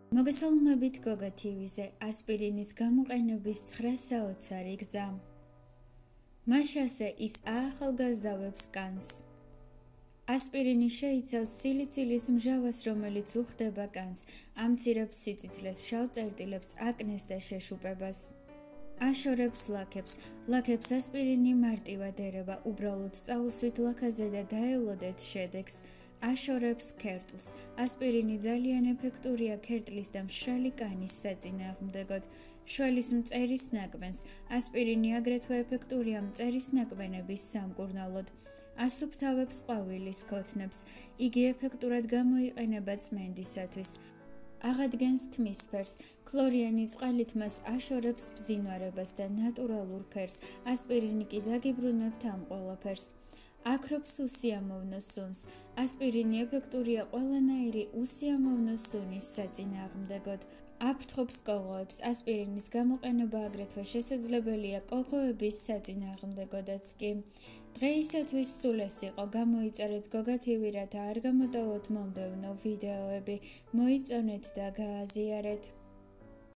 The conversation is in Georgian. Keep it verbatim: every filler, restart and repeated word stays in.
მოგესალმებით გოგა ტივიზე ასპირინის გამოყენების ცხრა საოცარი გზა. მაშასე ის აახალგაზრდავებს კანს. ასპირინი შეიცავს სილიცილის მჟავას, რომელიც უხდება კანს, ამცირებს სიცითლეს, შავ წერტილებს, აკნეს და შეშუპებას. აშორებს ლაქებს. ლაქებს ასპირინი მარტივად ერება, უბრალოდ წაუსვით ლაქაზე და დაევლოდეთ შედეგს. აშორებს ქერტლს. ასპირინი ძალიან ეფექტურია ქერტლის და მშრალი კანის საწინააღმდეგოდ. შველის მწერის ნაკბენს. ასპირინი აგრეთვე ეფექტურია მწერის ნაკბენების სამკურნალოდ. ასუფთავებს ყვავილის ქოთნებს. იგი ეფექტურად გამოიყენება წმენდისათვის. აღადგენს თმის ფერს. ქლორიანი წყალით მას აშორებს ბზინვარებას და ნატურალურ ფერს. ასპირინი კი დაგიბრუნებთ ამ ყველაფერს. აქრობს უსიამოვნო სუნს. ასპირინი ეფექტურია ყველანაირი უსიამოვნო სუნის საწინააღმდეგოდ. აფრთხობს კოღოებს. ასპირინის გამოყენება აგრეთვე შესაძლებელია კოღოების საწინააღმდეგოდაც კი. დღეისათვის სულ ეს იყო. გამოიწერეთ გოგა ტივი, რათა არ გამოტოვოთ მომდევნო ვიდეოები. მოიწონეთ და გააზიარეთ.